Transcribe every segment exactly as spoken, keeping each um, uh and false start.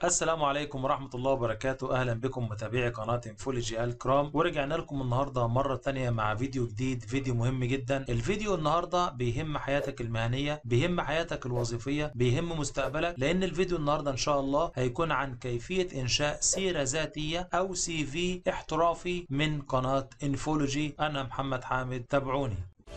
السلام عليكم ورحمة الله وبركاته. أهلا بكم متابعي قناة انفولوجي الكرام، ورجعنا لكم النهاردة مرة تانية مع فيديو جديد، فيديو مهم جدا. الفيديو النهاردة بيهم حياتك المهنية، بيهم حياتك الوظيفية، بيهم مستقبلك، لأن الفيديو النهاردة إن شاء الله هيكون عن كيفية إنشاء سيرة ذاتية أو سي في احترافي من قناة انفولوجي. أنا محمد حامد، تابعوني.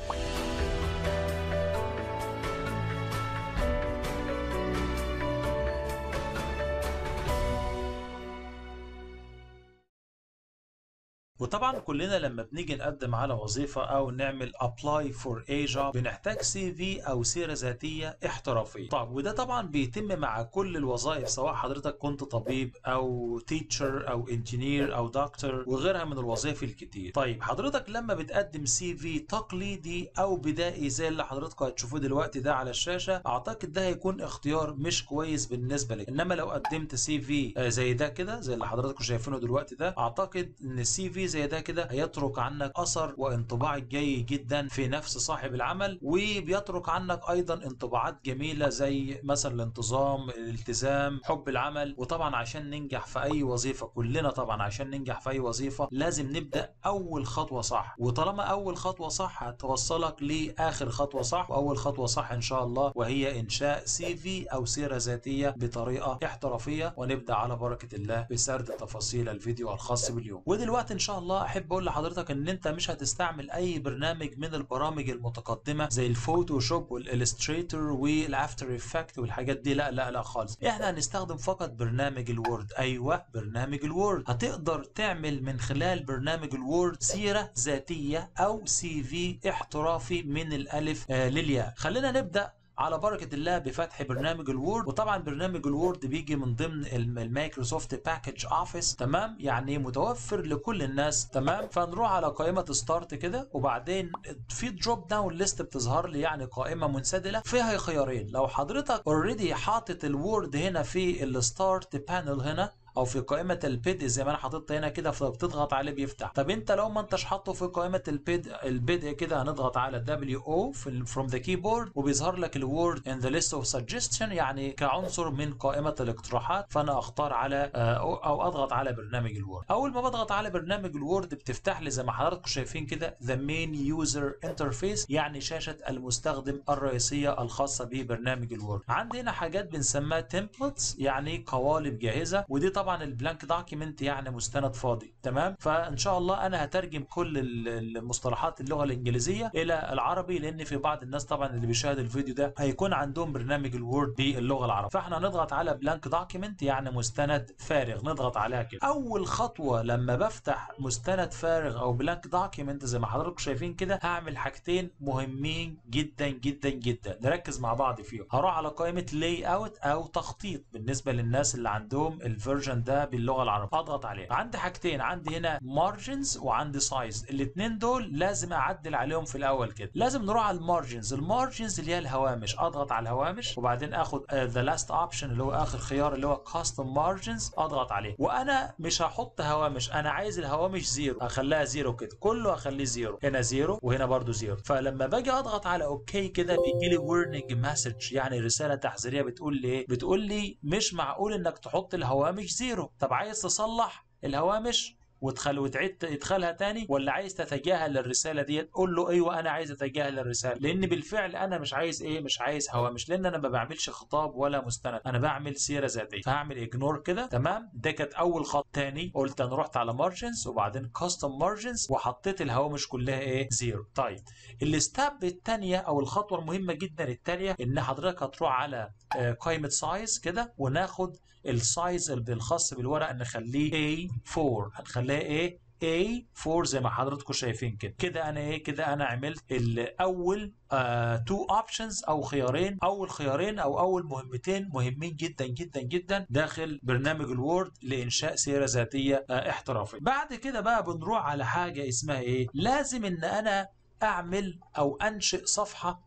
وطبعا كلنا لما بنيجي نقدم على وظيفة او نعمل apply for a job بنحتاج سي في او سيرة ذاتية احترافية. طب وده طبعا بيتم مع كل الوظائف، سواء حضرتك كنت طبيب او teacher او engineer او دكتور وغيرها من الوظائف الكتير. طيب حضرتك لما بتقدم سي في تقليدي او بدائي زي اللي حضرتك هتشوفوه دلوقتي ده على الشاشة، اعتقد ده هيكون اختيار مش كويس بالنسبة لك. انما لو قدمت سي في زي ده كده، زي اللي حضراتكم شايفينه دلوقتي ده، اعتقد ان السي في زي ده كده هيترك عنك اثر وانطباع جيد جدا في نفس صاحب العمل، وبيترك عنك ايضا انطباعات جميله زي مثلا الانتظام، الالتزام، حب العمل. وطبعا عشان ننجح في اي وظيفه، كلنا طبعا عشان ننجح في اي وظيفه لازم نبدا اول خطوه صح، وطالما اول خطوه صح هتوصلك لاخر خطوه صح، واول خطوه صح ان شاء الله وهي انشاء سي في او سيره ذاتيه بطريقه احترافيه. ونبدا على بركه الله بسرد تفاصيل الفيديو الخاص باليوم. ودلوقتي ان شاء الله احب اقول لحضرتك ان انت مش هتستعمل اي برنامج من البرامج المتقدمه زي الفوتوشوب والالستريتور والافتر افكت والحاجات دي، لا لا لا خالص. احنا هنستخدم فقط برنامج الوورد. ايوه، برنامج الوورد. هتقدر تعمل من خلال برنامج الوورد سيره ذاتيه او سي في احترافي من الالف آه للياء. خلينا نبدا على بركة الله بفتح برنامج الوورد. وطبعا برنامج الوورد بيجي من ضمن المايكروسوفت باكج اوفيس، تمام، يعني متوفر لكل الناس، تمام. فنروح على قائمة ستارت كده، وبعدين في دروب داون ليست بتظهر لي، يعني قائمة منسدلة فيها خيارين. لو حضرتك اوريدي حاطط الوورد هنا في الستارت بانل هنا او في قائمه البدء زي ما انا حاططها هنا كده، فبتضغط عليه بيفتح. طب انت لو ما انتش حاطه في قائمه البدء البدء كده، هنضغط على دبليو او في فروم ذا كيبورد، وبيظهر لك الوورد ان ذا ليست اوف سجستشن، يعني كعنصر من قائمه الاقتراحات. فانا اختار على او اضغط على برنامج الوورد. اول ما بضغط على برنامج الوورد بتفتح لي زي ما حضراتكم شايفين كده ذا مين يوزر انترفيس، يعني شاشه المستخدم الرئيسيه الخاصه ببرنامج الوورد. عندنا حاجات بنسميها تمبلتس، يعني قوالب جاهزه، ودي طبعا البلانك دوكيمنت يعني مستند فاضي، تمام. فان شاء الله انا هترجم كل المصطلحات اللغه الانجليزيه الى العربي، لان في بعض الناس طبعا اللي بيشاهد الفيديو ده هيكون عندهم برنامج الوورد باللغه العربيه. فاحنا هنضغط على بلانك دوكيمنت يعني مستند فارغ، نضغط عليها كده. اول خطوه لما بفتح مستند فارغ او بلانك دوكيمنت زي ما حضراتكم شايفين كده، هعمل حاجتين مهمين جدا جدا جدا، نركز مع بعض فيهم. هروح على قائمه لاي اوت او تخطيط بالنسبه للناس اللي عندهم الفيرجن ده باللغه العربيه، اضغط عليه. عندي حاجتين، عندي هنا مارجنز وعندي سايز، الاثنين دول لازم اعدل عليهم في الاول كده. لازم نروح على المارجنز. المارجنز اللي هي الهوامش، اضغط على الهوامش، وبعدين اخد ذا لاست اوبشن اللي هو اخر خيار اللي هو كاستم مارجنز، اضغط عليه. وانا مش هحط هوامش، انا عايز الهوامش زيرو، اخليها زيرو كده، كله اخليه زيرو، هنا زيرو وهنا برده زيرو. فلما باجي اضغط على اوكي كده بيجي لي ورنينج مسج، يعني رساله تحذيريه بتقول لي ايه؟ بتقول لي مش معقول انك تحط الهوامش زيرو. طب عايز تصلح الهوامش وتخل وتعيد ادخالها تاني، ولا عايز تتجاهل الرساله ديت؟ قول له ايوه انا عايز اتجاهل الرساله، لان بالفعل انا مش عايز ايه، مش عايز هوامش، لان انا ما بعملش خطاب ولا مستند، انا بعمل سيره ذاتيه. فهعمل اجنور كده، تمام. ده كانت اول خط. تاني قلت انا رحت على مارجنز وبعدين كاستم مارجنز وحطيت الهوامش كلها ايه، زيرو. طيب الستاب الثانيه او الخطوه المهمه جدا الثانيه، ان حضرتك هتروح على قائمه سايز كده، وناخد السايز الخاص بالورقه نخليه إيه فور، هنخليها ايه إيه فور زي ما حضراتكم شايفين كده. كده انا ايه، كده انا عملت الاول تو اوبشنز او خيارين، اول خيارين او اول مهمتين مهمين جدا جدا جدا داخل برنامج الوورد لانشاء سيره ذاتيه آه احترافيه. بعد كده بقى بنروح على حاجه اسمها ايه، لازم ان انا اعمل او انشئ صفحه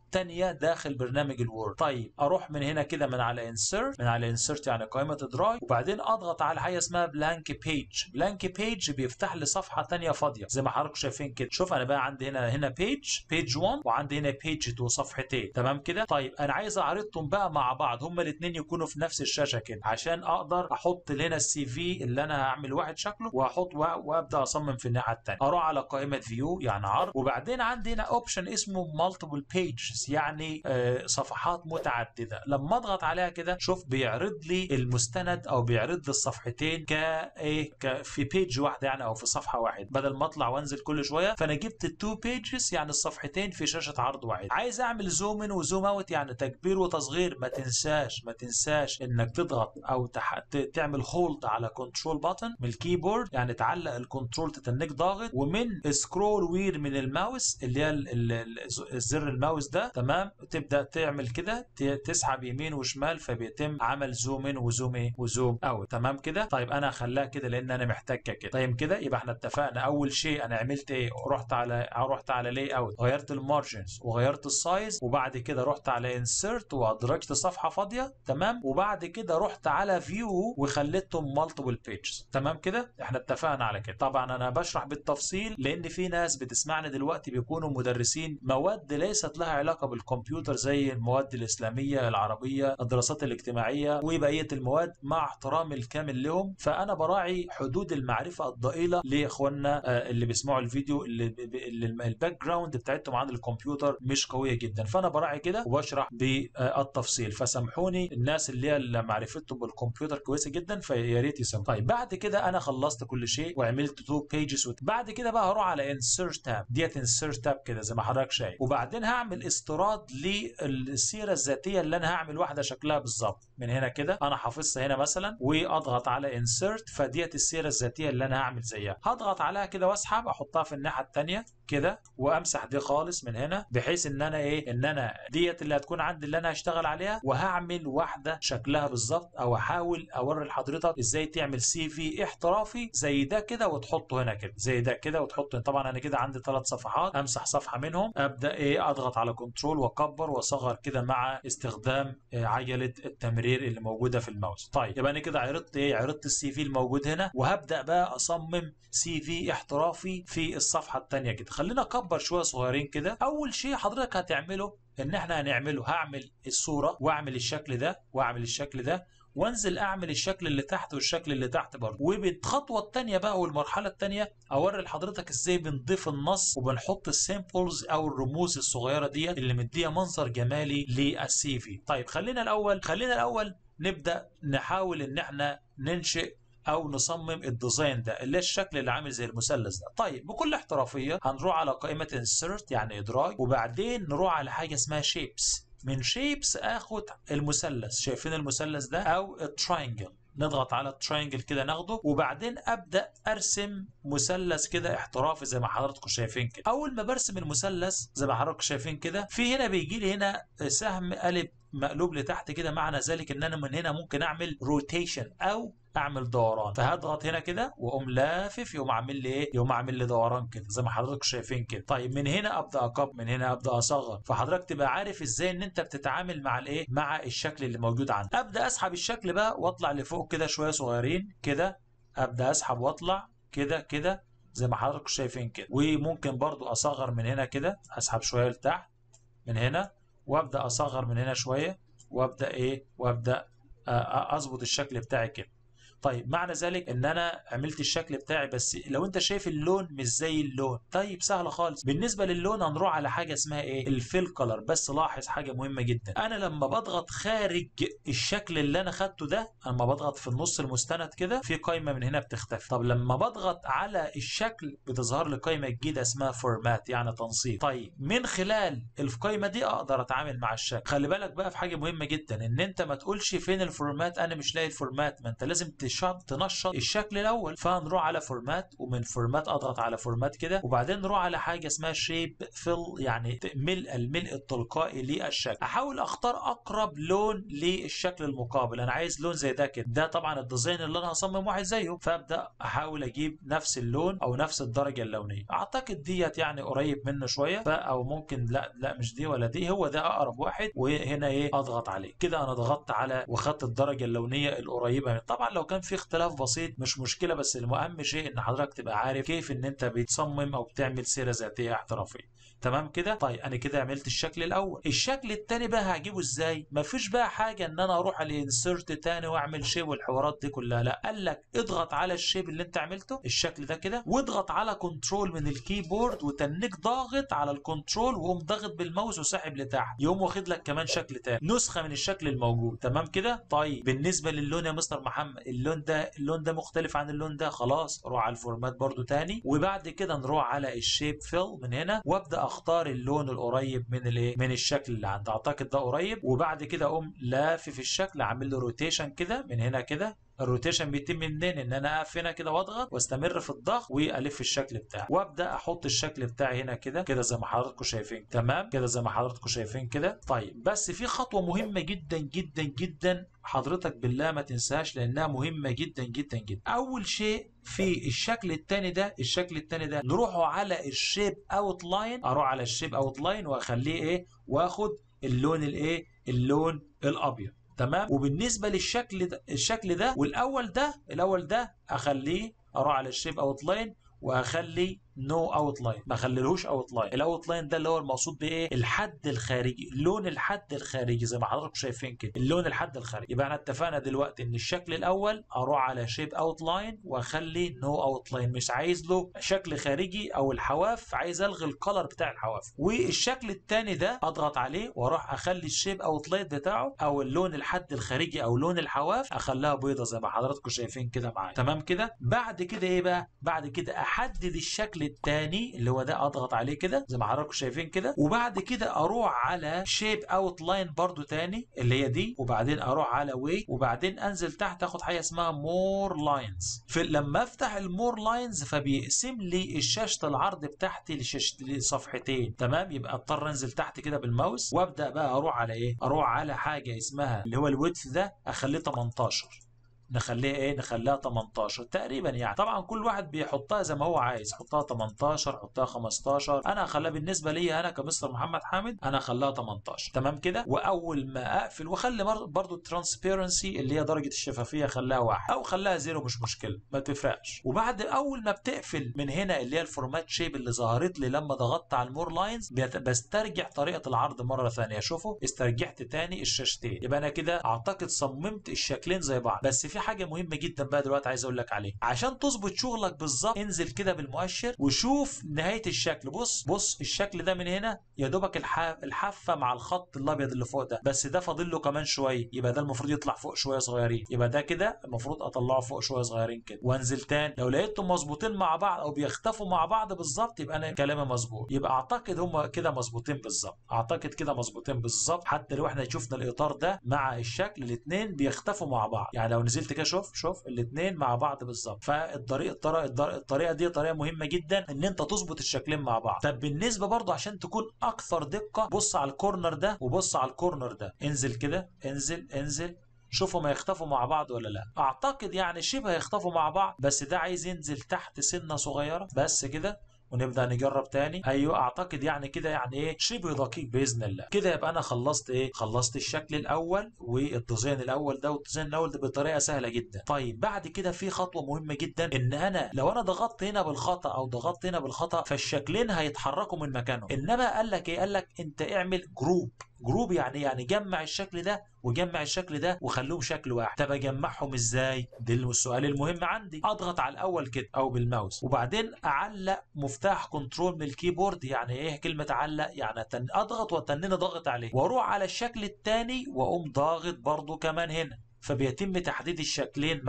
تانية داخل برنامج الوورد. طيب اروح من هنا كده من على انسيرت، من على انسيرت يعني قائمه ادراج، وبعدين اضغط على حاجه اسمها بلانك بيج. بلانك بيج بيفتح لي صفحه تانية فاضيه زي ما حضراتكم شايفين كده. شوف انا بقى عندي هنا هنا بيج بيج واحد، وعندي هنا بيج اتنين صفحتين، تمام كده. طيب انا عايز اعرضهم بقى مع بعض هما الاثنين يكونوا في نفس الشاشه كده، عشان اقدر احط هنا السي في اللي انا هعمل واحد شكله واحط وابدا اصمم في الناحيه الثانيه. اروح على قائمه فيو يعني عرض، وبعدين عندي هنا اوبشن اسمه مالتيبل بيجز يعني آه صفحات متعدده. لما اضغط عليها كده شوف بيعرض لي المستند او بيعرض لي الصفحتين كايه ك في بيج واحده يعني او في صفحه واحده، بدل ما اطلع وانزل كل شويه. فانا جبت التو بيجز يعني الصفحتين في شاشه عرض واحد. عايز اعمل زوم ان وزوم اوت يعني تكبير وتصغير، ما تنساش ما تنساش انك تضغط او تح... تعمل هولد على كنترول باتن من الكيبورد، يعني تعلق الكنترول تتنك ضاغط، ومن سكرول وير من الماوس اللي هي الزر الماوس ده، تمام، تبدا تعمل كده تسحب يمين وشمال فبيتم عمل زوم ان وزوم ايه وزوم اوت، تمام كده. طيب انا هخليها كده لان انا محتاجها كده. طيب كده يبقى احنا اتفقنا اول شيء انا عملت ايه، رحت على رحت على لاي اوت، غيرت المارجنز وغيرت السايز، وبعد كده رحت على انسيرت وادرجت صفحه فاضيه، تمام، وبعد كده رحت على فيو وخليتهم مالتيبل بيجز، تمام كده. احنا اتفقنا على كده. طبعا انا بشرح بالتفصيل لان في ناس بتسمعني دلوقتي بيكونوا مدرسين مواد ليست لها علاقه بالكمبيوتر زي المواد الاسلاميه العربيه الدراسات الاجتماعيه وبقيه المواد، مع احترامي الكامل لهم. فانا براعي حدود المعرفه الضئيله لاخواننا اللي بيسمعوا الفيديو اللي, اللي الباك جراوند بتاعتهم عن الكمبيوتر مش قويه جدا، فانا براعي كده وبشرح بالتفصيل. فسامحوني الناس اللي هي معرفتهم بالكمبيوتر كويسه جدا فيا ريت يسمعوا. طيب بعد كده انا خلصت كل شيء وعملت تو بيجز، بعد كده بقى هروح على انسيرت تاب، ديت انسيرت تاب كده زي ما حضرتك شايف، وبعدين هعمل استيراد للسيره الذاتيه اللي انا هعمل واحده شكلها بالظبط. من هنا كده انا حافظها هنا مثلا واضغط على انسيرت، فديت السيره الذاتيه اللي انا هعمل زيها. هضغط عليها كده واسحب احطها في الناحيه الثانيه كده، وامسح دي خالص من هنا، بحيث ان انا ايه ان انا ديت اللي هتكون عندي اللي انا هشتغل عليها، وهعمل واحده شكلها بالظبط، او احاول اوري لحضرتك ازاي تعمل سي في احترافي زي ده كده وتحطه هنا كده زي ده كده وتحطه. طبعا انا كده عندي ثلاث صفحات، امسح صفحه منهم، ابدا ايه اضغط على كنترول واكبر واصغر كده مع استخدام عجله التمرير اللي موجوده في الماوس. طيب يبقى انا كده عرضت ايه عرضت السي في الموجود هنا، وهبدا بقى اصمم سي في احترافي في الصفحه الثانيه كده. خلينا اكبر شويه صغيرين كده. اول شيء حضرتك هتعمله ان احنا هنعمله هعمل الصوره واعمل الشكل ده واعمل الشكل ده وانزل اعمل الشكل اللي تحت والشكل اللي تحت برضه. وبالخطوه الثانيه بقى والمرحله الثانيه اوري لحضرتك ازاي بنضيف النص وبنحط السيمبلز او الرموز الصغيره دي اللي مديها منظر جمالي للسي في. طيب خلينا الاول خلينا الاول نبدا نحاول ان احنا ننشئ او نصمم الديزاين ده اللي الشكل اللي عامل زي المثلث ده. طيب بكل احترافيه هنروح على قائمه انسيرت يعني ادراج، وبعدين نروح على حاجه اسمها شيبس. من شيبس اخد المثلث، شايفين المثلث ده او التراينجل، نضغط على التراينجل كده ناخده، وبعدين ابدا ارسم مثلث كده احترافي زي ما حضراتكم شايفين كده. اول ما برسم المثلث زي ما حضراتكم شايفين كده، في هنا بيجي لي هنا سهم قلب مقلوب لتحت كده، معنى ذلك ان انا من هنا ممكن اعمل روتيشن او اعمل دوران. فهضغط هنا كده واقوم لافف، يقوم عامل لي ايه يقوم عامل لي دوران كده زي ما حضراتكم شايفين كده. طيب من هنا ابدا اكبر، من هنا ابدا اصغر، فحضرتك تبقى عارف ازاي ان انت بتتعامل مع الايه مع الشكل اللي موجود عندك. ابدا اسحب الشكل بقى واطلع لفوق كده شويه صغيرين كده، ابدا اسحب واطلع كده كده زي ما حضراتكم شايفين كده. وممكن برضو اصغر من هنا كده، اسحب شويه لتحت من هنا وابدا اصغر من هنا شويه، وابدا ايه وابدا اظبط الشكل بتاعي كده. طيب معنى ذلك ان انا عملت الشكل بتاعي، بس لو انت شايف اللون مش زي اللون، طيب سهله خالص. بالنسبه للون هنروح على حاجه اسمها ايه الفيل كلر. بس لاحظ حاجه مهمه جدا، انا لما بضغط خارج الشكل اللي انا خدته ده، اما بضغط في النص المستند كده في قائمه من هنا بتختفي. طب لما بضغط على الشكل بتظهر لي قائمه جديده اسمها فورمات يعني تنسيق. طيب من خلال القائمه دي اقدر اتعامل مع الشكل. خلي بالك بقى في حاجه مهمه جدا، ان انت ما تقولش فين الفورمات انا مش لاقي الفورمات، ما انت لازم تشط تنشط الشكل الاول. فنروح على فورمات، ومن فورمات اضغط على فورمات كده، وبعدين نروح على حاجه اسمها شيب فيل، يعني ملء الملء التلقائي للشكل. احاول اختار اقرب لون للشكل المقابل. انا عايز لون زي ده كده، ده طبعا الديزاين اللي انا هصمم واحد زيه، فابدا احاول اجيب نفس اللون او نفس الدرجه اللونيه. اعتقد ديت يعني قريب منه شويه، او ممكن لا لا مش دي ولا دي، هو ده اقرب واحد. وهنا ايه اضغط عليه كده، انا ضغطت على وخدت الدرجه اللونيه القريبه منه. طبعا لو كان في اختلاف بسيط مش مشكله، بس المهم شيء ان حضرتك تبقى عارف كيف ان انت بتصمم او بتعمل سيره ذاتيه احترافيه. تمام كده. طيب انا كده عملت الشكل الاول. الشكل الثاني بقى هجيبه ازاي؟ مفيش بقى حاجه ان انا اروح على انسرت تاني واعمل شيب والحوارات دي كلها، لا. قال لك اضغط على الشيب اللي انت عملته الشكل ده كده، واضغط على كنترول من الكيبورد، وتنك ضاغط على الكنترول وقوم ضاغط بالماوس وساحب لتحت، يقوم واخد لك كمان شكل تاني، نسخه من الشكل الموجود. تمام كده. طيب بالنسبه للون يا مستر محمد، اللون ده اللون ده مختلف عن اللون ده، خلاص روح على الفورمات برضو تاني، وبعد كده نروح على الشيب فيل من هنا، وابدا اختار اللون القريب من الايه من الشكل اللي عندي. اعتقد ده قريب. وبعد كده اقوم لافف الشكل، عامل له روتيشن كده من هنا كده. الروتيشن بيتم منين؟ ان انا اقف هنا كده واضغط واستمر في الضغط والف الشكل بتاعي، وابدا احط الشكل بتاعي هنا كده كده زي ما حضراتكم شايفين. تمام كده زي ما حضراتكم شايفين كده. طيب بس في خطوه مهمه جدا جدا جدا حضرتك بالله ما تنساش، لانها مهمه جدا جدا جدا. اول شيء في الشكل الثاني ده الشكل الثاني ده نروحوا على الشيب اوت لاين، اروح على الشيب اوت لاين واخليه ايه، واخد اللون الايه اللون الابيض. تمام. وبالنسبه للشكل ده الشكل ده والاول ده الاول ده اخليه، اروح على الشيب اوت لاين واخلي نو اوت لاين، ما اخليلهوش اوت لاين. الاوت لاين ده اللي هو المقصود بايه؟ الحد الخارجي، لون الحد الخارجي زي ما حضراتكم شايفين كده، اللون الحد الخارجي. يبقى احنا اتفقنا دلوقتي ان الشكل الاول اروح على شيب اوت لاين واخلي نو اوت لاين، مش عايز له شكل خارجي او الحواف، عايز الغي الكلر بتاع الحواف. والشكل الثاني ده اضغط عليه واروح اخلي الشيب اوت لاين بتاعه او اللون الحد الخارجي او لون الحواف اخليها بيضه زي ما حضراتكم شايفين كده معايا. تمام كده. بعد كده ايه بقى؟ بعد كده احدد الشكل الثاني اللي هو ده، اضغط عليه كده زي ما حضراتكم شايفين كده، وبعد كده اروح على شيب اوت لاين برضو تاني اللي هي دي، وبعدين اروح على وي، وبعدين انزل تحت اخد حاجه اسمها مور لاينز. لما افتح المور لاينز فبيقسم لي الشاشه العرض بتاعتي لشاشه لصفحتين. تمام. يبقى اضطر انزل تحت كده بالماوس وابدا بقى اروح على ايه، اروح على حاجه اسمها اللي هو الويدث ده، اخليه تمنتاشر، نخليها ايه، نخليها تمنتاشر تقريبا يعني. طبعا كل واحد بيحطها زي ما هو عايز، حطها تمنتاشر، حطها خمستاشر، انا هخليها بالنسبه لي انا كمستر محمد حامد انا هخليها تمنتاشر. تمام كده. واول ما اقفل واخلي برضو الترانسبيرنسي اللي هي درجه الشفافيه خليها واحد او خليها زيرو، مش مشكله ما تفرقش. وبعد اول ما بتقفل من هنا اللي هي الفورمات شيب اللي ظهرت لي لما ضغطت على المور لاينز، بسترجع طريقه العرض مره ثانيه. شوفوا استرجعت تاني الشاشتين. يبقى انا كده اعتقد صممت الشكلين زي بعض. بس في حاجه مهمه جدا بقى دلوقتي عايز اقول لك عليه، عشان تظبط شغلك بالظبط انزل كده بالمؤشر وشوف نهايه الشكل. بص بص الشكل ده من هنا يا دوبك الحافه مع الخط الابيض اللي فوق ده، بس ده فاضل له كمان شويه، يبقى ده المفروض يطلع فوق شويه صغيرين، يبقى ده كده المفروض اطلعه فوق شويه صغيرين كده، وانزل تاني. لو لقيتهم مظبوطين مع بعض او بيختفوا مع بعض بالظبط يبقى انا كلامي مظبوط، يبقى اعتقد هم كده مظبوطين بالظبط، اعتقد كده مظبوطين بالظبط. حتى لو احنا شفنا الاطار ده مع الشكل الاثنين بيختفوا مع بعض، يعني لو نزلت كده شوف شوف الاثنين مع بعض بالظبط. فالطريقه الطريقه دي طريقه مهمه جدا ان انت تظبط الشكلين مع بعض. طب بالنسبه برضو عشان تكون اكثر دقه، بص على الكورنر ده وبص على الكورنر ده، انزل كده، انزل انزل شوفوا ما يختفوا مع بعض ولا لا. اعتقد يعني شبه يختفوا مع بعض، بس ده عايز ينزل تحت سنه صغيره بس كده، ونبدا نجرب تاني. ايوه اعتقد يعني كده يعني ايه شبه دقيق باذن الله. كده يبقى انا خلصت ايه، خلصت الشكل الاول والديزاين الاول ده والديزاين الاول ده بطريقه سهله جدا. طيب بعد كده في خطوه مهمه جدا، ان انا لو انا ضغطت هنا بالخطا او ضغطت هنا بالخطا فالشكلين هيتحركوا من مكانهم. انما قال لك ايه، قال لك انت اعمل جروب. جروب يعني يعني جمع الشكل ده وجمع الشكل ده وخلوهم شكل واحد. طب اجمعهم ازاي؟ ده السؤال المهم عندي. اضغط على الاول كده او بالماوس، وبعدين اعلق مفتاح كنترول من الكيبورد. يعني ايه كلمه اعلق؟ يعني اضغط وتنين ضاغط عليه، واروح على الشكل الثاني واقوم ضاغط برضو كمان هنا، فبيتم تحديد الشكلين معا.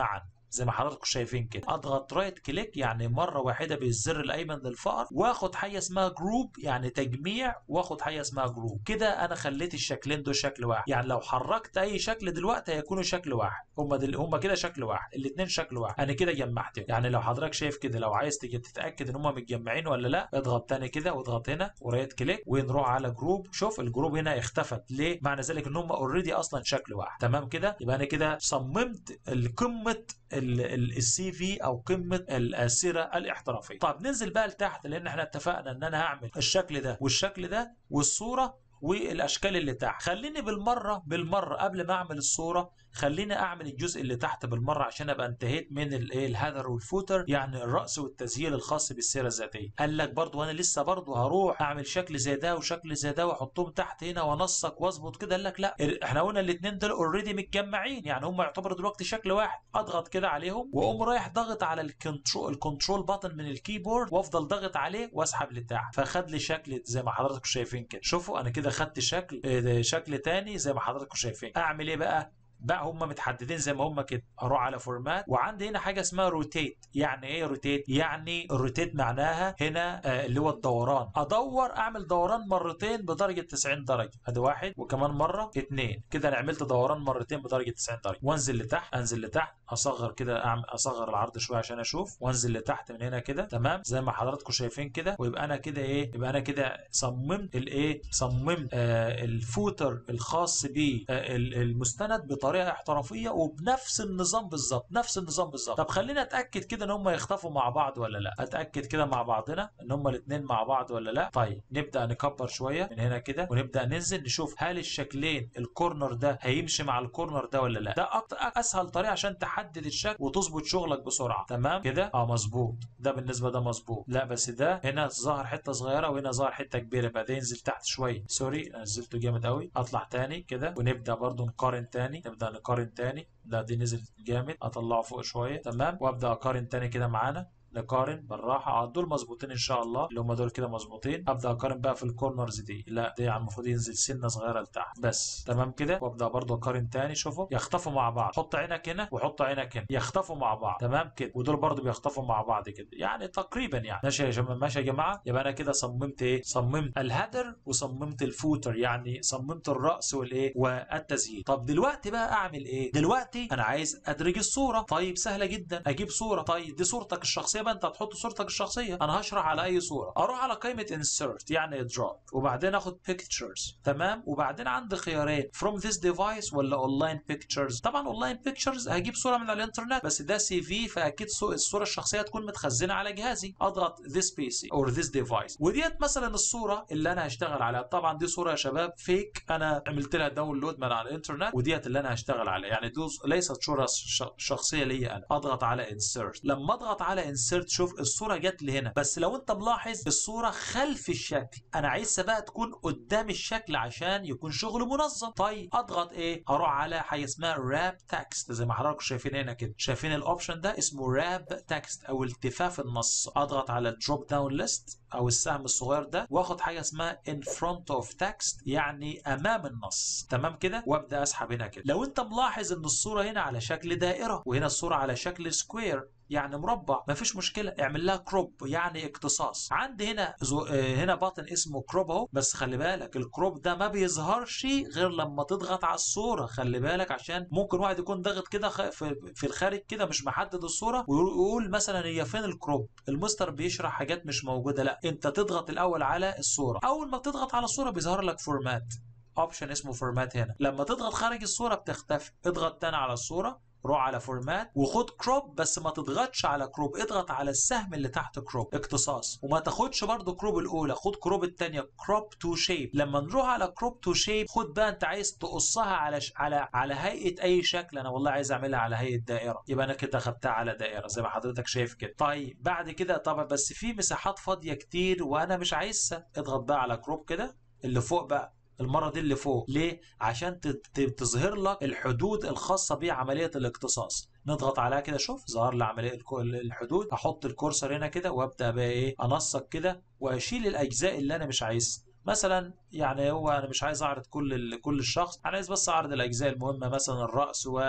زي ما حضراتكم شايفين كده. اضغط رايت كليك يعني مره واحده بالزر الايمن للفأر، واخد حاجه اسمها جروب يعني تجميع، واخد حاجه اسمها جروب. كده انا خليت الشكلين دول شكل واحد. يعني لو حركت اي شكل دلوقتي هيكونوا شكل واحد، هم دل... هم كده شكل واحد، الاثنين شكل واحد. انا كده جمعتهم. يعني لو حضرتك شايف كده، لو عايز تيجي تتاكد ان هم متجمعين ولا لا، اضغط تاني كده واضغط هنا ورايت كليك ونروح على جروب. شوف الجروب هنا اختفت ليه؟ معنى ذلك ان هم اوريدي اصلا شكل واحد. تمام كده. يبقى انا كده صممت قمه السي في او قمه السيره الاحترافيه. طب ننزل بقى لتحت، لان احنا اتفقنا ان انا هعمل الشكل ده والشكل ده والصوره والاشكال اللي تحت. خليني بالمره بالمره قبل ما اعمل الصوره، خليني اعمل الجزء اللي تحت بالمره عشان ابقى انتهيت من الايه الهدر والفوتر، يعني الراس والتسجيل الخاص بالسيره الذاتيه. قال لك برضو وانا لسه برضو هروح اعمل شكل زي ده وشكل زي ده واحطهم تحت هنا وانسق واظبط كده. قال لك لا، احنا قلنا الاثنين دول اوريدي متجمعين، يعني هم يعتبروا دلوقتي شكل واحد. اضغط كده عليهم واقوم رايح ضاغط على الكنترول الكنترول باتن من الكيبورد وافضل ضاغط عليه واسحب لتحت، فخد لي شكل زي ما حضراتكم شايفين كده. شوفوا انا كده خدت شكل شكل تاني زي ما حضراتكم شايفين. اعمل ايه بقى؟ بقى هم متحددين زي ما هم كده. اروح على فورمات، وعندي هنا حاجه اسمها روتيت. يعني ايه روتيت؟ يعني الروتيت معناها هنا آه اللي هو الدوران. ادور اعمل دوران مرتين بدرجه تسعين درجه. ادي واحد، وكمان مره اثنين. كده انا عملت دوران مرتين بدرجه تسعين درجه. وانزل لتحت، انزل لتحت، اصغر كده، اعمل اصغر العرض شويه عشان اشوف، وانزل لتحت من هنا كده. تمام زي ما حضراتكم شايفين كده. ويبقى انا كده ايه؟ يبقى انا كده صممت الايه؟ صممت آه الفوتر الخاص بالمستند بطريقه طريقه احترافيه وبنفس النظام بالظبط، نفس النظام بالظبط. طب خلينا اتاكد كده ان هم يختفوا مع بعض ولا لا. اتاكد كده مع بعضنا ان هم الاثنين مع بعض ولا لا. طيب نبدا نكبر شويه من هنا كده ونبدا ننزل نشوف هل الشكلين الكورنر ده هيمشي مع الكورنر ده ولا لا. ده أكتر اسهل طريقه عشان تحدد الشكل وتظبط شغلك بسرعه. تمام كده. اه مظبوط. ده بالنسبه ده مظبوط. لا بس ده هنا ظهر حته صغيره وهنا ظهر حته كبيره، بقى ده ينزل تحت شويه. سوري نزلته جامد قوي. اطلع تاني كده ونبدا برضو نقارن تاني. نبدا نقارن تاني. لا دي نزل جامد، اطلعه فوق شويه. تمام. وابدا اقارن تاني كده معانا. نقارن بالراحه. اه دول مظبوطين ان شاء الله، اللي هم دول كده مظبوطين. ابدا اقارن بقى في الكورنرز دي. لا دي المفروض ينزل سنه صغيره لتحت بس. تمام كده. وابدا برضو اقارن تاني. شوفوا يختفوا مع بعض. حط عينك هنا وحط عينك هنا، يختفوا مع بعض. تمام كده. ودول برضو بيختفوا مع بعض كده، يعني تقريبا يعني. ماشي يا جماعه، ماشي يا جماعه. يبقى انا كده صممت ايه؟ صممت الهدر وصممت الفوتر، يعني صممت الراس والايه والتسجيل. طب دلوقتي بقى اعمل ايه؟ دلوقتي انا عايز ادرج الصوره. طيب سهله جدا، اجيب صوره. طيب دي صورتك الشخصيه بقى، انت هتحط صورتك الشخصيه. انا هشرح على اي صوره. اروح على قائمه insert يعني ادراج، وبعدين اخد pictures. تمام. وبعدين عندي خيارين from this device ولا online pictures. طبعا online pictures هجيب صوره من على الانترنت، بس ده سي في فاكيد الصوره الشخصيه تكون متخزنه على جهازي. اضغط this بي سي or this device. وديت مثلا الصوره اللي انا هشتغل عليها. طبعا دي صوره يا شباب فيك، انا عملت لها داونلود من على الانترنت، وديت اللي انا هشتغل عليها، يعني دي ليست صوره شخصيه ليا انا. اضغط على insert. لما اضغط على insert شوف الصوره جت لي هنا، بس لو انت ملاحظ الصوره خلف الشكل. انا عايزها بقى تكون قدام الشكل عشان يكون شغل منظم. طيب اضغط ايه؟ اروح على حاجه اسمها راب تكست زي ما حضراتكم شايفين هنا كده. شايفين الاوبشن ده اسمه راب تكست او التفاف النص. اضغط على الدروب داون ليست او السهم الصغير ده، واخد حاجه اسمها in front of text يعني امام النص. تمام كده. وابدا اسحب هنا كده. لو انت ملاحظ ان الصوره هنا على شكل دائره وهنا الصوره على شكل سكوير يعني مربع، مفيش مشكله، اعمل لها كروب يعني اقتصاص. عندي هنا زو... آه هنا باطن اسمه كروب اهو، بس خلي بالك الكروب ده ما بيظهرش غير لما تضغط على الصوره. خلي بالك عشان ممكن واحد يكون ضاغط كده خ... في... في الخارج كده مش محدد الصوره ويقول مثلا هي فين الكروب. المستر بيشرح حاجات مش موجوده. لا انت تضغط الاول على الصوره. اول ما تضغط على الصوره بيظهر لك فورمات، اوبشن اسمه فورمات هنا. لما تضغط خارج الصوره بتختفي. اضغط تاني على الصوره، روح على فورمات وخد كروب، بس ما تضغطش على كروب، اضغط على السهم اللي تحت كروب اقتصاص. وما تاخدش برضو كروب الاولى، خد كروب الثانيه كروب تو شيب. لما نروح على كروب تو شيب خد بقى انت عايز تقصها على ش... على على هيئه اي شكل. انا والله عايز اعملها على هيئه دائره، يبقى انا كده خدتها على دائره زي ما حضرتك شايف كده. طيب بعد كده طبعا بس في مساحات فاضيه كتير وانا مش عايزها. اضغط بقى على كروب كده اللي فوق بقى، المرة دي اللي فوق. ليه؟ عشان تظهر لك الحدود الخاصة بعملية الاقتصاص. نضغط عليها كده. شوف ظهر لي عملية الحدود. احط الكورسر هنا كده وابدأ بقى ايه انسق كده واشيل الاجزاء اللي انا مش عايزها. مثلا يعني هو انا مش عايز اعرض كل كل الشخص، انا عايز بس اعرض الاجزاء المهمة، مثلا الرأس و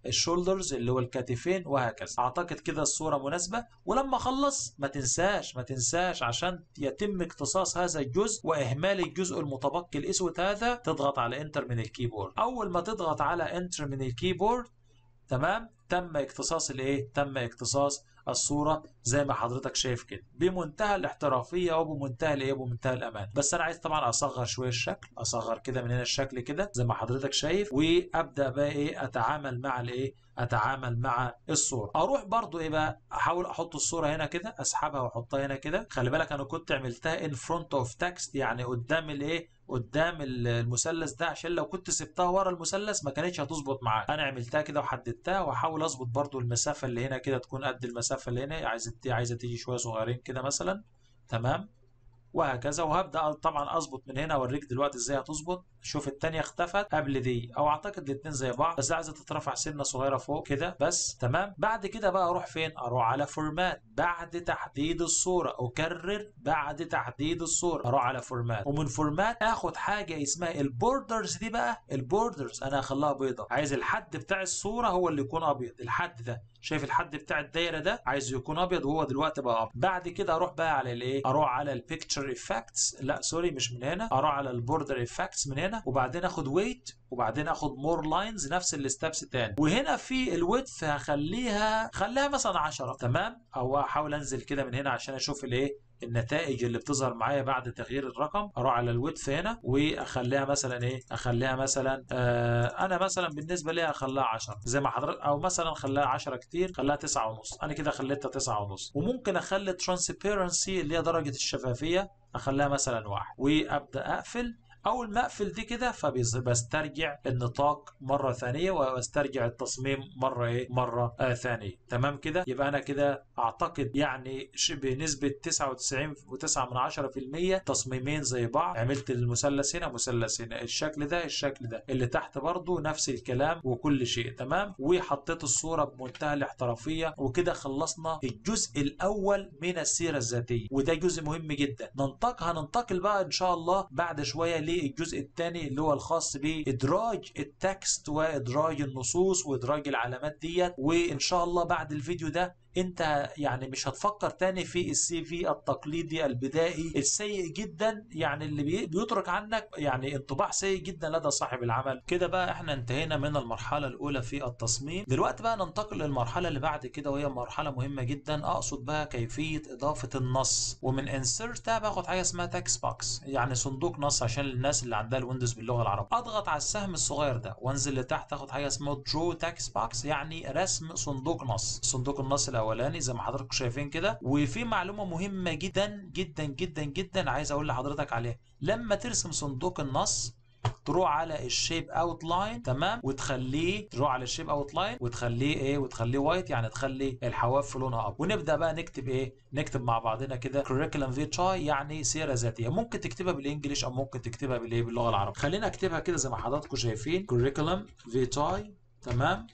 الشولدرز اللي هو الكتفين وهكذا. اعتقد كده الصوره مناسبه. ولما اخلص ما تنساش ما تنساش عشان يتم اقتصاص هذا الجزء واهمال الجزء المتبقي الاسود هذا، تضغط على انتر من الكيبورد. اول ما تضغط على انتر من الكيبورد تمام تم اقتصاص الايه تم اقتصاص الصوره زي ما حضرتك شايف كده بمنتهى الاحترافيه وبمنتهى الايه بمنتهى الامان. بس انا عايز طبعا اصغر شويه الشكل، اصغر كده من هنا الشكل كده زي ما حضرتك شايف، وابدا بقى ايه اتعامل مع الايه اتعامل مع الصوره. اروح برضو ايه بقى احاول احط الصوره هنا كده، اسحبها واحطها هنا كده. خلي بالك انا كنت عملتها ان فرونت اوف تكست، يعني قدام الايه قدام المثلث ده، عشان لو كنت سبتها ورا المثلث ما كانتش هتظبط معاك. انا عملتها كده وحددتها، واحاول اظبط برضو المسافه اللي هنا كده تكون قد المسافه اللي هنا، عايزه عايزه تيجي شويه صغيرين كده مثلا. تمام وهكذا. وهبدا طبعا اظبط من هنا، اوريك دلوقتي ازاي هتظبط. شوف الثانيه اختفت قبل دي، او اعتقد الاثنين زي بعض، بس عايزه تترفع سنه صغيره فوق كده بس. تمام بعد كده بقى اروح فين؟ اروح على فورمات بعد تحديد الصوره. اكرر بعد تحديد الصوره اروح على فورمات، ومن فورمات اخد حاجه اسمها البوردرز. دي بقى البوردرز انا هخليها بيضه، عايز الحد بتاع الصوره هو اللي يكون ابيض. الحد ده شايف الحد بتاع الدايره ده عايز يكون ابيض، وهو دلوقتي بقى ابيض. بعد كده اروح بقى على الايه اروح على البيكتشر افكتس، لا سوري مش من هنا، اروح على البوردر افكتس من هنا، وبعدين اخد ويت، وبعدين اخد مور لاينز نفس الستبس تاني. وهنا في الويدث هخليها خليها مثلا عشرة. تمام او احاول انزل كده من هنا عشان اشوف الايه النتائج اللي بتظهر معايا بعد تغيير الرقم. اروح على الويدث هنا واخليها مثلا ايه اخليها مثلا آه انا مثلا بالنسبه لي اخليها عشرة زي ما حضرتك، او مثلا خليها عشرة كتير خليها تسعة ونص. انا كده خليتها تسعة ونص. وممكن اخلي ترانسبيرنسي اللي هي درجه الشفافيه اخليها مثلا واحد، وابدا اقفل. اول ما اقفل دي كده فبسترجع النطاق مره ثانيه، واسترجع التصميم مره ايه مره آه ثانيه. تمام كده. يبقى انا كده اعتقد يعني بنسبه تسعة وتسعين وتسعة من عشرة في المية تصميمين زي بعض. عملت المثلث هنا مثلث هنا، الشكل ده الشكل ده اللي تحت برضو نفس الكلام وكل شيء. تمام وحطيت الصوره بمنتهى الاحترافيه. وكده خلصنا الجزء الاول من السيره الذاتيه، وده جزء مهم جدا. ننتقل هننتقل بقى ان شاء الله بعد شويه للجزء الثاني اللي هو الخاص بادراج التكست وادراج النصوص وادراج العلامات ديت. وان شاء الله بعد الفيديو ده انت يعني مش هتفكر تاني في السي في التقليدي البدائي السيء جدا، يعني اللي بيترك عنك يعني انطباع سيء جدا لدى صاحب العمل. كده بقى احنا انتهينا من المرحله الاولى في التصميم. دلوقتي بقى ننتقل للمرحله اللي بعد كده، وهي مرحله مهمه جدا. اقصد بقى كيفيه اضافه النص. ومن انسيرت باخد حاجه اسمها تكست بوكس، يعني صندوق نص عشان الناس اللي عندها الويندوز باللغه العربيه. اضغط على السهم الصغير ده وانزل لتحت، اخد حاجه اسمها درو تكست بوكس، يعني رسم صندوق نص. صندوق النص الاولاني زي ما حضراتكم شايفين كده. وفي معلومه مهمه جدا جدا جدا جدا عايز اقول لحضرتك عليها. لما ترسم صندوق النص تروح على الشيب اوت لاين، تمام، وتخليه تروح على الشيب اوت لاين وتخليه ايه وتخليه وايت، يعني تخلي الحواف لونها ابيض. ونبدا بقى نكتب ايه نكتب مع بعضنا كده كوريكولم فيتاي، يعني سيره ذاتيه. ممكن تكتبها بالانجلش او ممكن تكتبها بالايه باللغه العربيه. خلينا اكتبها كده زي ما حضراتكم شايفين كوريكولم فيتاي. تمام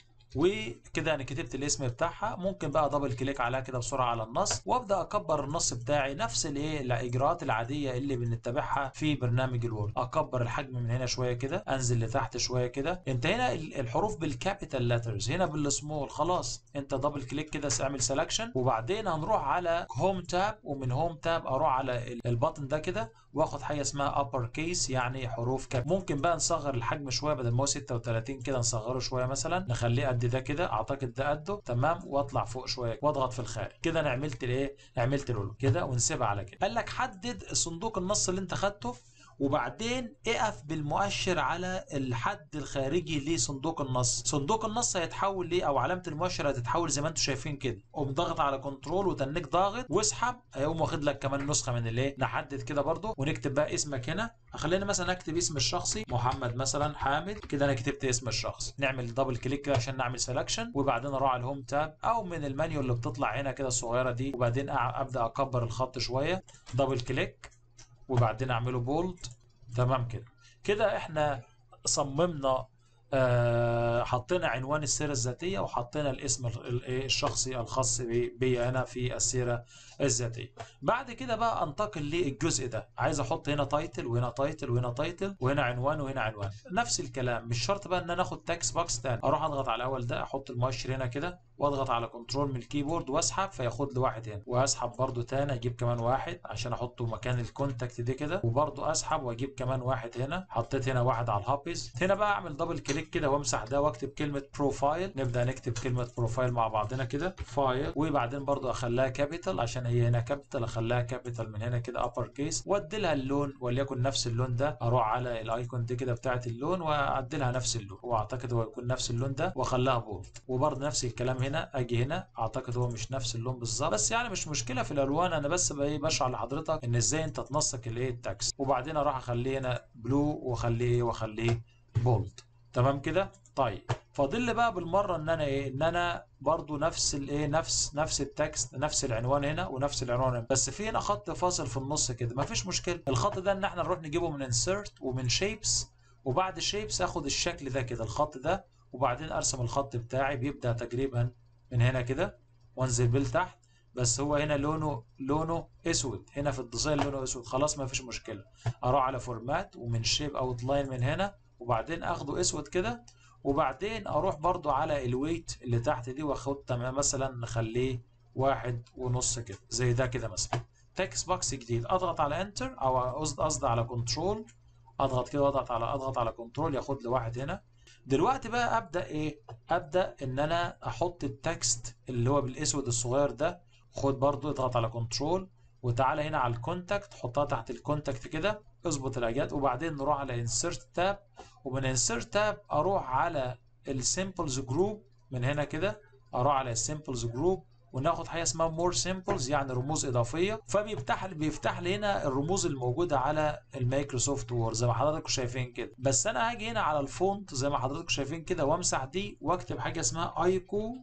وكده انا كتبت الاسم بتاعها. ممكن بقى دبل كليك عليها كده بسرعه على النص، وابدا اكبر النص بتاعي نفس الايه الاجراءات العاديه اللي بنتبعها في برنامج الوورد. اكبر الحجم من هنا شويه كده، انزل لتحت شويه كده. انت هنا الحروف بالكابيتال لترز، هنا بالسمول. خلاص انت دبل كليك كده اعمل سelection، وبعدين هنروح على هوم تاب، ومن هوم تاب اروح على البطن ده كده واخد حاجه اسمها ابر كيس، يعني حروف كاب. ممكن بقى نصغر الحجم شويه، بدل ما هو ستة وثلاثين كده نصغره شويه مثلا نخليه قد ده كده، اعتقد ده قده. تمام واطلع فوق شويه واضغط في الخارج كده. انا عملت الايه عملت اللولو كده، ونسيبها على كده. قال لك حدد صندوق النص اللي انت خدته، وبعدين اقف بالمؤشر على الحد الخارجي لصندوق النص. صندوق النص هيتحول ليه، او علامه المؤشر هتتحول زي ما انتم شايفين كده. قوم ضاغط على كنترول وتنك ضاغط واسحب، هيقوم واخد لك كمان نسخه من الايه. نحدد كده برضو ونكتب بقى اسمك هنا. خلينا مثلا اكتب اسم الشخصي محمد مثلا حامد كده. انا كتبت اسم الشخص. نعمل دبل كليك كده عشان نعمل سelection، وبعدين اروح على الهوم تاب او من المنيو اللي بتطلع هنا كده الصغيره دي، وبعدين ابدا اكبر الخط شويه دبل كليك، وبعدين اعمله بولد. تمام كده. كده احنا صممنا آه حطينا عنوان السيرة الذاتية وحطينا الاسم الشخصي الخاص بي أنا في السيرة الذاتية. بعد كده بقى أنتقل للجزء ده، عايز أحط هنا تايتل وهنا تايتل وهنا تايتل وهنا عنوان وهنا عنوان، نفس الكلام. مش شرط بقى إن أنا آخد تكس بوكس تاني، أروح أضغط على الأول ده، أحط المؤشر هنا كده وأضغط على كنترول من الكيبورد وأسحب فياخد لي واحد هنا، وأسحب برده تاني أجيب كمان واحد عشان أحطه مكان الكونتاكت دي كده، وبرده أسحب وأجيب كمان واحد هنا. حطيت هنا واحد على الهابيز. هنا بقى أعمل دبل كليك كده وامسح ده واكتب كلمه بروفايل. نبدا نكتب كلمه بروفايل مع بعضنا كده، فايل، وبعدين برضو اخليها كابيتال عشان هي هنا كابيتال، اخليها كابيتال من هنا كده ابر كيس، وادي لها اللون وليكن نفس اللون ده. اروح على الايكون دي كده بتاعه اللون وادي لها نفس اللون، واعتقد هو يكون نفس اللون ده، واخليها بولد. وبرضو نفس الكلام هنا، اجي هنا اعتقد هو مش نفس اللون بالظبط، بس يعني مش مشكله في الالوان، انا بس بقى بشرح لحضرتك ان ازاي انت تنسق الايه التكست. وبعدين اروح اخليه هنا بلو واخليه واخليه بولد. تمام كده. طيب فاضل لي بقى بالمره ان انا ايه، ان انا برضو نفس الايه نفس نفس التكست، نفس العنوان هنا ونفس العنوان هنا، بس في هنا خط فاصل في النص كده، مفيش مشكله. الخط ده ان احنا نروح نجيبه من انسيرت ومن شيبس، وبعد شيبس اخد الشكل ده كده، الخط ده، وبعدين ارسم الخط بتاعي بيبدا تقريبا من هنا كده وانزل بيه لتحت. بس هو هنا لونه لونه اسود، هنا في الديزاين لونه اسود، خلاص مفيش مشكله. اروح على فورمات ومن شيب اوت لاين من هنا، وبعدين اخده اسود كده، وبعدين اروح برضو على الويت اللي تحت دي واخد تمام مثلا نخليه واحد ونص كده زي ده كده مثلا. تكست بوكس جديد، اضغط على انتر او قصدي على كنترول، اضغط كده واضغط على اضغط على كنترول ياخد لي واحد هنا. دلوقتي بقى ابدا ايه، ابدا ان انا احط التكست اللي هو بالاسود الصغير ده. خد برضو اضغط على كنترول وتعالى هنا على الكونتاكت، حطها تحت الكونتاكت كده، اظبط الاجيال، وبعدين نروح على انسيرت تاب، ومن انسيرت تاب اروح على السيمبلز جروب من هنا كده، اروح على السيمبلز جروب وناخد حاجه اسمها مور سيمبلز يعني رموز اضافيه، فبيفتح لي بيفتح لي هنا الرموز الموجوده على المايكروسوفت وورد زي ما حضراتكم شايفين كده. بس انا هاجي هنا على الفونت زي ما حضراتكم شايفين كده وامسح دي واكتب حاجه اسمها ايكو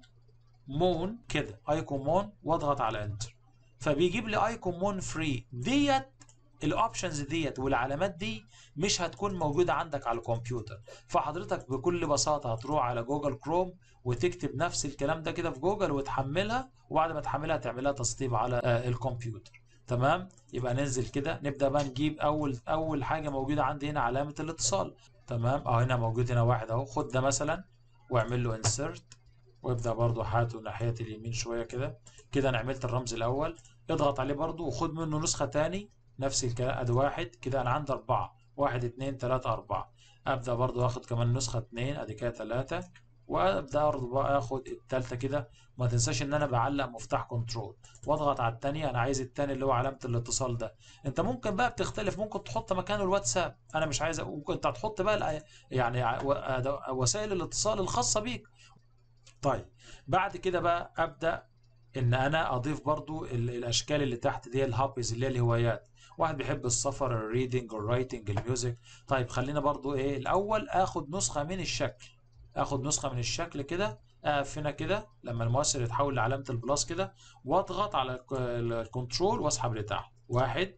مون كده، ايكون مون، واضغط على انتر، فبيجيب لي ايكون مون فري. ديت الاوبشنز ديت والعلامات دي مش هتكون موجوده عندك على الكمبيوتر، فحضرتك بكل بساطه هتروح على جوجل كروم وتكتب نفس الكلام ده كده في جوجل وتحملها، وبعد ما تحملها تعملها تسطيب على آه الكمبيوتر. تمام. يبقى ننزل كده نبدا بقى نجيب اول اول حاجه موجوده عندي هنا علامه الاتصال. تمام. اهو هنا موجود هنا واحد اهو، خد ده مثلا واعمل له انسيرت، وابدا برضو حاته ناحيه اليمين شويه كده كده. انا عملت الرمز الاول، اضغط عليه برضو وخد منه نسخه تاني نفس الكلام، ادي واحد كده انا عندي اربعه، واحد اتنين تلاته اربعه. ابدا برضو اخد كمان نسخه اتنين ادي كده تلاته، وابدا برضو بقى اخد التالته كده. ما تنساش ان انا بعلق مفتاح كنترول واضغط على الثانيه، انا عايز الثاني اللي هو علامه الاتصال ده. انت ممكن بقى بتختلف، ممكن تحط مكانه الواتساب، انا مش عايز، ممكن انت هتحط بقى يعني وسائل الاتصال الخاصه بيك. طيب بعد كده بقى ابدا ان انا اضيف برضو الاشكال اللي تحت دي، الهابيز اللي هي الهوايات. واحد بيحب السفر، الريدنج، الرايتنج، الميوزك. طيب خلينا برضو ايه الاول اخد نسخه من الشكل، اخد نسخه من الشكل كده، اقف هنا كده لما المؤثر يتحول لعلامه البلاس كده، واضغط على الكنترول واسحب لتحت. واحد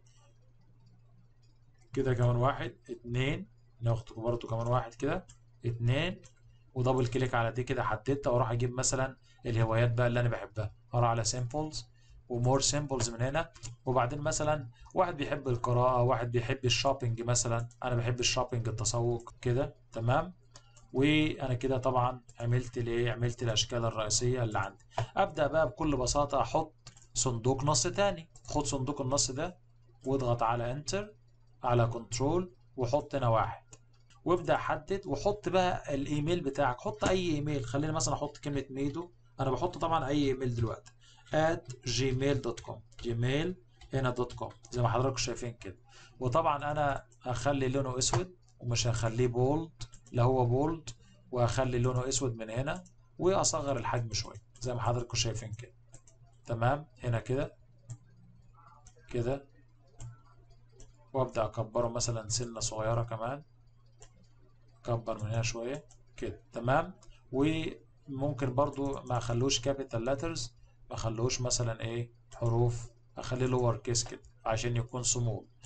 كده، كمان واحد، اتنين، ناخد برضو كمان واحد كده، اتنين، ودبل كليك على دي كده حددتها، واروح اجيب مثلا الهوايات بقى اللي انا بحبها، اروح على سيمبلز ومور سيمبلز من هنا. وبعدين مثلا واحد بيحب القراءة، واحد بيحب الشوبينج مثلا، انا بحب الشوبينج التسوق كده. تمام. وانا كده طبعا عملت الايه، عملت الاشكال الرئيسية اللي عندي. ابدا بقى بكل بساطة احط صندوق نص تاني. خد صندوق النص ده واضغط على انتر، على كنترول، وحط هنا واحد، وابدا حدد وحط بقى الايميل بتاعك. حط اي ايميل، خلينا مثلا احط كلمه ميدو، انا بحط طبعا اي ايميل دلوقتي at جيميل دوت كوم، جيميل هنا دوت كوم زي ما حضراتكم شايفين كده. وطبعا انا هخلي لونه اسود ومش هخليه بولد، لا هو بولد، وهخلي لونه اسود من هنا، واصغر الحجم شويه زي ما حضراتكم شايفين كده. تمام. هنا كده كده، وابدا اكبره مثلا سنه صغيره كمان، كبر من هنا شويه كده. تمام. وممكن برضو ما اخلوش كابيتال لاترز، ما اخلوش مثلا ايه حروف، اخليه لور كيس كده عشان يكون صمود.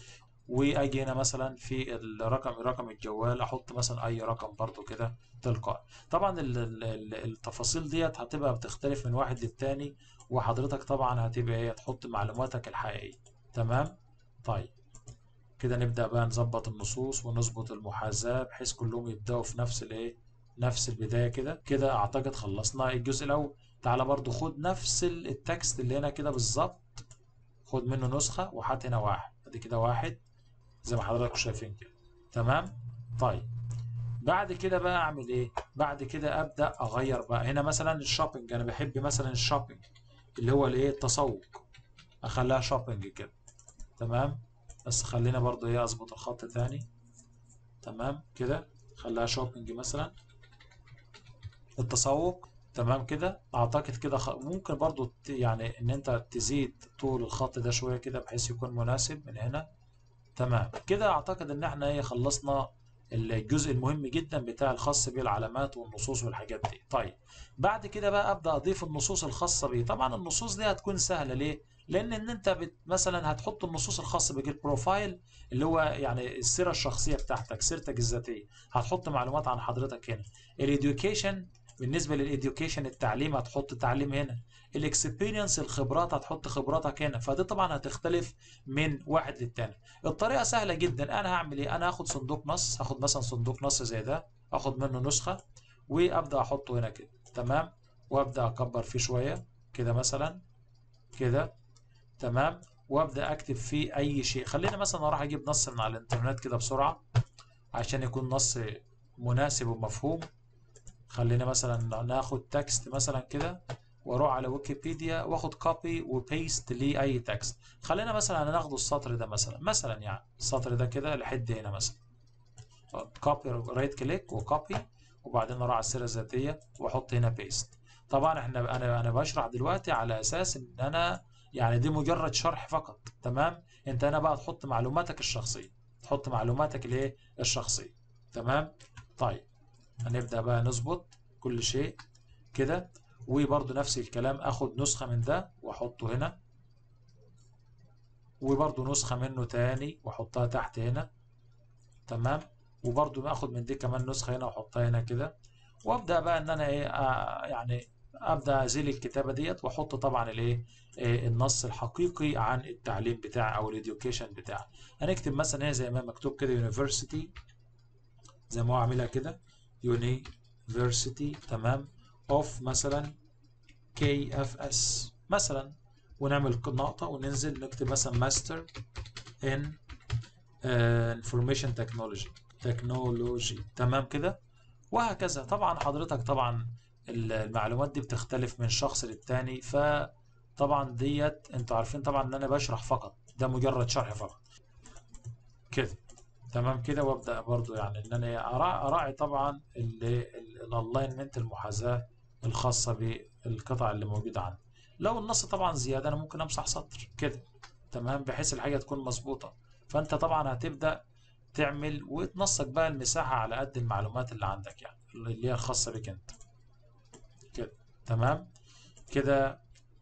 واجي هنا مثلا في الرقم رقم الجوال احط مثلا اي رقم برضو كده تلقائي. طبعا ال- ال- التفاصيل ديت هتبقى بتختلف من واحد للتاني، وحضرتك طبعا هتبقى ايه تحط معلوماتك الحقيقية. تمام. طيب كده نبدأ بقى نظبط النصوص ونظبط المحاذاة بحيث كلهم يبدأوا في نفس الايه نفس البداية. كده كده اعتقد خلصنا الجزء الاول. تعالى برضو خد نفس ال- التكست اللي هنا كده بالظبط، خد منه نسخة وحط هنا واحد، ادي كده واحد زي ما حضراتكم شايفين كده. تمام. طيب بعد كده بقى اعمل ايه؟ بعد كده ابدا اغير بقى هنا مثلا الشوبينج، انا بحب مثلا الشوبينج اللي هو الايه التسوق، اخليها شوبينج كده. تمام. بس خلينا برضو ايه اظبط الخط تاني. تمام كده خليها شوبينج مثلا التسوق. تمام كده اعتقد كده خ... ممكن برضو ت... يعني ان انت تزيد طول الخط ده شويه كده بحيث يكون مناسب من هنا. تمام كده اعتقد ان احنا ايه خلصنا الجزء المهم جدا بتاع الخاص بالعلامات والنصوص والحاجات دي. طيب بعد كده بقى ابدا اضيف النصوص الخاصه بيه. طبعا النصوص دي هتكون سهله ليه؟ لان ان انت بت مثلا هتحط النصوص الخاصه بيك البروفايل اللي هو يعني السيره الشخصيه بتاعتك سيرتك الذاتيه، هتحط معلومات عن حضرتك هنا. الاديوكيشن بالنسبه للاديوكيشن التعليم هتحط تعليم هنا. الاكسبيرينس الخبرات هتحط خبراتك هنا. فدي طبعا هتختلف من واحد للتاني. الطريقة سهلة جدا. أنا هعمل إيه؟ أنا هاخد صندوق نص، هاخد مثلا صندوق نص زي ده، أخد منه نسخة وأبدأ أحطه هنا كده. تمام. وأبدأ أكبر فيه شوية كده مثلا كده. تمام. وأبدأ أكتب فيه أي شيء. خلينا مثلا أروح أجيب نص من على الإنترنت كده بسرعة عشان يكون نص مناسب ومفهوم. خلينا مثلا ناخد تكست مثلا كده واروح على ويكيبيديا واخد كوبي وبيست لاي تكست. خلينا مثلا ناخد السطر ده مثلا مثلا يعني السطر ده كده لحد هنا مثلا. كوبي رايت كليك وكوبي، وبعدين اروح على السيره الذاتيه واحط هنا بيست. طبعا احنا انا انا بشرح دلوقتي على اساس ان انا يعني دي مجرد شرح فقط. تمام. انت هنا بقى تحط معلوماتك الشخصيه، تحط معلوماتك الايه الشخصيه. تمام. طيب هنبدأ بقى نظبط كل شيء كده. وبرضه نفس الكلام اخد نسخة من ده واحطه هنا، وبرضه نسخة منه تاني واحطها تحت هنا. تمام. وبرضه اخد من دي كمان نسخة هنا واحطها هنا كده. وابدأ بقى ان انا ايه آه يعني ابدأ ازيل الكتابة ديت واحط طبعا الايه إيه النص الحقيقي عن التعليم بتاعي او الاديوكيشن بتاعي. هنكتب مثلا هنا زي ما مكتوب كده يونيفرسيتي زي ما هو عاملها كده يونيفرسيتي. تمام. اوف مثلا كي اف اس مثلا، ونعمل نقطة وننزل نكتب مثلا ماستر ان انفورميشن تكنولوجي تكنولوجي. تمام كده. وهكذا. طبعا حضرتك طبعا المعلومات دي بتختلف من شخص للتاني، فطبعا ديت انتوا عارفين طبعا ان انا بشرح فقط، ده مجرد شرح فقط كده. تمام كده. وابدا برضو يعني ان انا اراعي, أراعي طبعا الالاينمنت المحاذاه الخاصه بالقطع اللي موجوده عندي. لو النص طبعا زياده انا ممكن امسح سطر كده. تمام. بحيث الحاجه تكون مظبوطه. فانت طبعا هتبدا تعمل وتنسق بقى المساحه على قد المعلومات اللي عندك يعني اللي هي خاصه بك انت كده. تمام كده.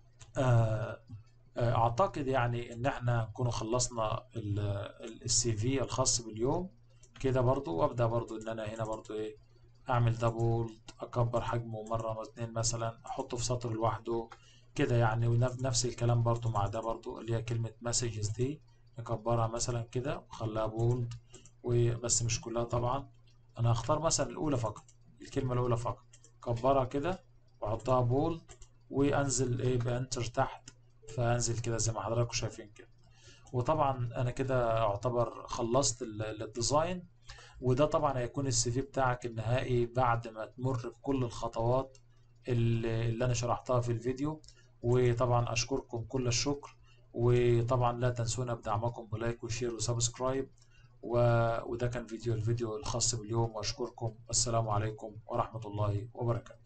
آه اعتقد يعني ان احنا نكون خلصنا السي في الخاص باليوم كده برضو. وابدا برضو ان انا هنا برضو ايه اعمل دبل اكبر حجمه مره او اتنين مثلا احطه في سطر لوحده كده يعني. ونفس الكلام برضو مع ده برضو اللي هي كلمه مسجز دي نكبرها مثلا كده وخليها بولد. وبس مش كلها طبعا، انا هختار مثلا الاولى فقط، الكلمه الاولى فقط كبرها كده واحطها بولد وانزل ايه بانتر تحت. فانزل كده زي ما حضراتكم شايفين كده. وطبعا انا كده اعتبر خلصت الديزاين. وده طبعا هيكون السي في بتاعك النهائي بعد ما تمر بكل الخطوات اللي, اللي انا شرحتها في الفيديو. وطبعا اشكركم كل الشكر. وطبعا لا تنسونا بدعمكم بلايك وشير وسبسكرايب. و... وده كان فيديو الفيديو الخاص باليوم. واشكركم والسلام عليكم ورحمة الله وبركاته.